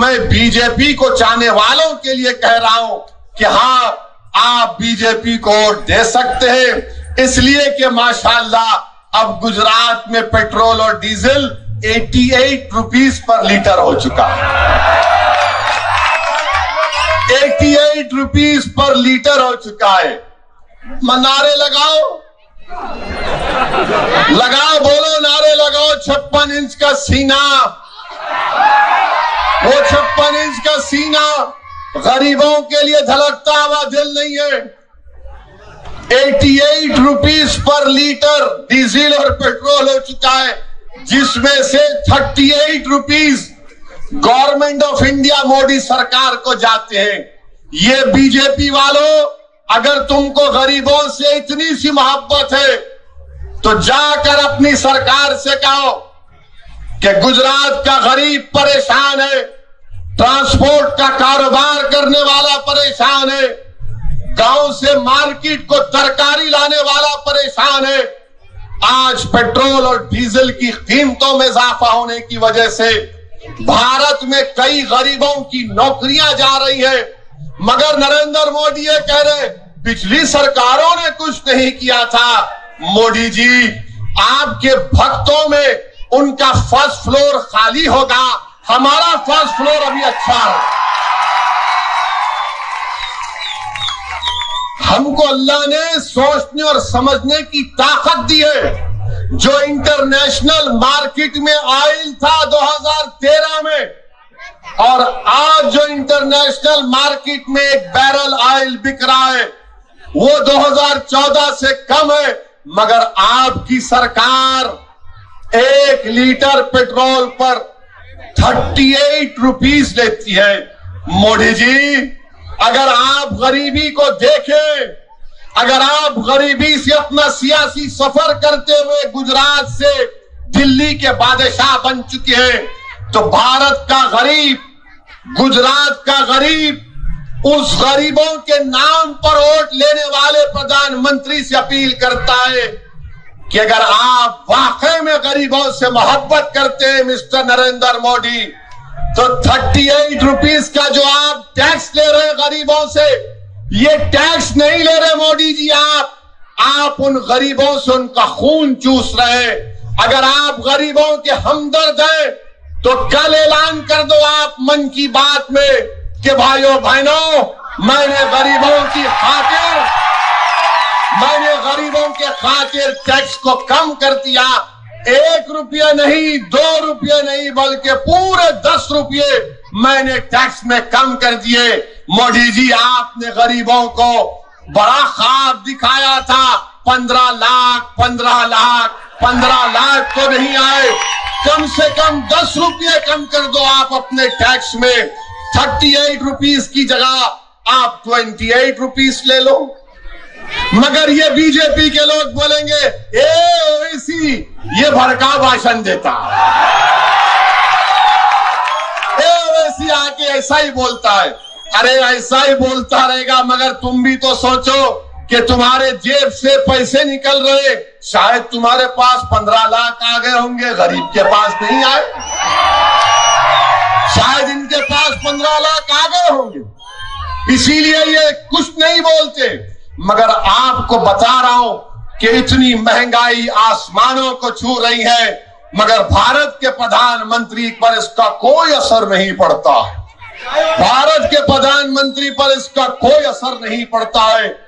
मैं बीजेपी को चाहने वालों के लिए कह रहा हूं कि हाँ, आप बीजेपी को वोट दे सकते हैं, इसलिए कि माशाल्लाह अब गुजरात में पेट्रोल और डीजल 88 रुपीस पर लीटर हो चुका है। 88 रुपीस पर लीटर हो चुका है। नारे लगाओ, बोलो नारे लगाओ। 56 इंच का सीना, वो 56 इंच का सीना गरीबों के लिए धड़कता हुआ दिल नहीं है। 88 रुपीस पर लीटर डीजल और पेट्रोल हो चुका है, जिसमें से 38 rupees government of India Modi सरकार को जाते हैं। ये बीजेपी वालों, अगर तुमको गरीबों से इतनी सी मोहब्बत है तो जाकर अपनी सरकार से कहो कि गुजरात का गरीब परेशान है, ट्रांसपोर्ट का कारोबार करने वाला परेशान है, गांव से मार्केट को तरकारी लाने वाला परेशान है। आज पेट्रोल और डीजल की कीमतों में इजाफा होने की वजह से भारत में कई गरीबों की नौकरियां जा रही है, मगर नरेंद्र मोदी ये कह रहे पिछली सरकारों ने कुछ नहीं किया था। मोदी जी, आपके भक्तों में उनका फर्स्ट फ्लोर खाली होगा, हमारा फर्स्ट फ्लोर अभी अच्छा है। हमको अल्लाह ने सोचने और समझने की ताकत दी है। जो इंटरनेशनल मार्केट में ऑयल था 2013 में, और आज जो इंटरनेशनल मार्केट में एक बैरल ऑयल बिक रहा है वो 2014 से कम है, मगर आपकी सरकार 1 लीटर पेट्रोल पर 38 रुपीस लेती है। मोदी जी, अगर आप गरीबी को देखें, अगर आप गरीबी से अपना सियासी सफर करते हुए गुजरात से दिल्ली के बादशाह बन चुके हैं, तो भारत का गरीब, गुजरात का गरीब, उस गरीबों के नाम पर वोट लेने वाले प्रधानमंत्री से अपील करता है कि अगर आप वाकई में गरीबों से मोहब्बत करते हैं मिस्टर नरेंद्र मोदी, तो 38 रुपीस का जो आप टैक्स ले रहे हैं गरीबों से, ये टैक्स नहीं ले रहे मोदी जी, आप उन गरीबों से उनका खून चूस रहे। अगर आप गरीबों के हमदर्द हैं तो कल ऐलान कर दो आप मन की बात में कि भाइयों बहनों, मैंने गरीबों के खातिर टैक्स को कम कर दिया। 1 रुपया नहीं, 2 रुपये नहीं, बल्कि पूरे 10 रुपये मैंने टैक्स में कम कर दिए। मोदी जी, आपने गरीबों को बड़ा ख्वाब दिखाया था, 15 लाख 15 लाख 15 लाख तो नहीं आए, कम से कम 10 रुपये कम कर दो आप अपने टैक्स में। 38 रुपीस की जगह आप 28 रुपीस ले लो। मगर ये बीजेपी के लोग बोलेंगे ओवैसी ये भड़का भाषण देता, ओवैसी आके ऐसा ही बोलता है। अरे ऐसा ही बोलता रहेगा, मगर तुम भी तो सोचो कि तुम्हारे जेब से पैसे निकल रहे, शायद तुम्हारे पास 15 लाख आ गए होंगे, गरीब के पास नहीं आए। शायद इनके पास 15 लाख आ गए होंगे, इसीलिए ये कुछ नहीं बोलते। मगर आपको बता रहा हूं कि इतनी महंगाई आसमानों को छू रही है, मगर भारत के प्रधानमंत्री पर इसका कोई असर नहीं पड़ता है। भारत के प्रधानमंत्री पर इसका कोई असर नहीं पड़ता है।